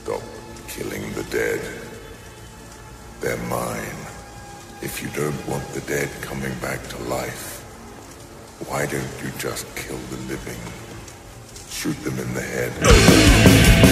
Stop killing the dead. They're mine. If you don't want the dead coming back to life, why don't you just kill the living? Shoot them in the head.